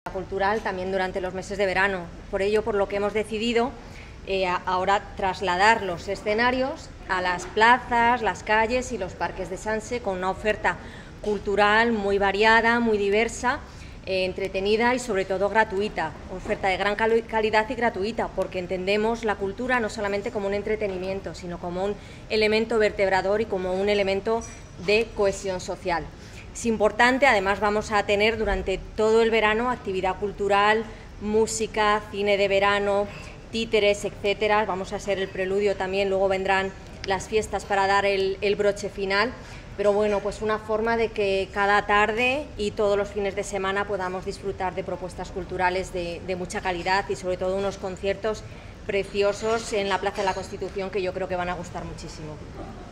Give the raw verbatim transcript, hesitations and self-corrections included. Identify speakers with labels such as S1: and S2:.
S1: cultural también durante los meses de verano. Por ello, por lo que hemos decidido eh, ahora trasladar los escenarios a las plazas, las calles y los parques de Sanse con una oferta cultural muy variada, muy diversa, eh, entretenida y sobre todo gratuita, oferta de gran cal calidad y gratuita, porque entendemos la cultura no solamente como un entretenimiento, sino como un elemento vertebrador y como un elemento de cohesión social. Es importante, además vamos a tener durante todo el verano actividad cultural, música, cine de verano, títeres, etcétera. Vamos a hacer el preludio también, luego vendrán las fiestas para dar el, el broche final. Pero bueno, pues una forma de que cada tarde y todos los fines de semana podamos disfrutar de propuestas culturales de, de mucha calidad y sobre todo unos conciertos preciosos en la Plaza de la Constitución que yo creo que van a gustar muchísimo.